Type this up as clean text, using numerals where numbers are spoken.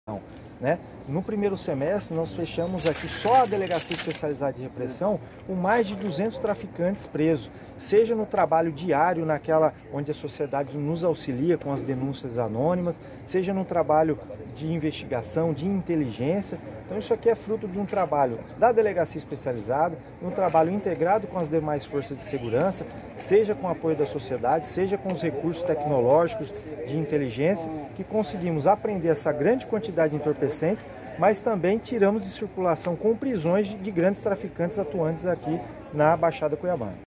Né? No primeiro semestre, nós fechamos aqui só a Delegacia Especializada de Repressão com mais de 200 traficantes presos, seja no trabalho diário, naquela onde a sociedade nos auxilia com as denúncias anônimas, seja no trabalho de investigação, de inteligência. Então isso aqui é fruto de um trabalho da Delegacia Especializada, um trabalho integrado com as demais forças de segurança, seja com o apoio da sociedade, seja com os recursos tecnológicos de inteligência, que conseguimos apreender essa grande quantidade de entorpecentes, mas também tiramos de circulação com prisões de grandes traficantes atuantes aqui na Baixada Cuiabana.